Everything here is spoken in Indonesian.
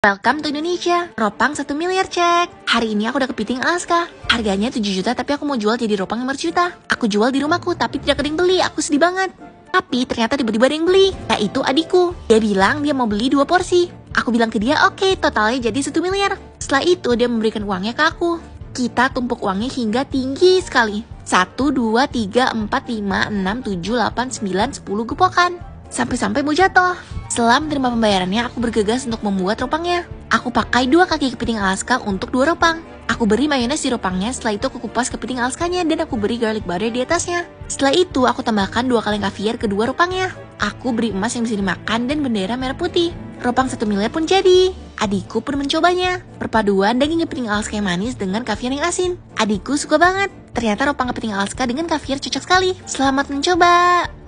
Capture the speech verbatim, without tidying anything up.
Welcome to Indonesia, ropang satu miliar cek. Hari ini aku udah kepiting Alaska. Harganya tujuh juta tapi aku mau jual jadi ropang lima ratus juta. Aku jual di rumahku tapi tidak ada yang beli, aku sedih banget. Tapi ternyata tiba-tiba ada yang beli, yaitu adikku. Dia bilang dia mau beli dua porsi. Aku bilang ke dia, oke, okay, totalnya jadi satu miliar. Setelah itu dia memberikan uangnya ke aku. Kita tumpuk uangnya hingga tinggi sekali. satu, dua, tiga, empat, lima, enam, tujuh, delapan, sembilan, sepuluh gepokan. Sampai-sampai mau jatuh. Setelah menerima pembayarannya, aku bergegas untuk membuat ropangnya. Aku pakai dua kaki kepiting Alaska untuk dua ropang. Aku beri mayones di ropangnya, setelah itu aku kupas kepiting Alaskanya dan aku beri garlic butter di atasnya. Setelah itu aku tambahkan dua kaleng kaviar ke dua ropangnya. Aku beri emas yang bisa dimakan dan bendera merah putih. Ropang satu miliar pun jadi. Adikku pun mencobanya. Perpaduan daging kepiting Alaska yang manis dengan kaviar yang asin. Adikku suka banget. Ternyata ropang kepiting Alaska dengan kaviar cocok sekali. Selamat mencoba!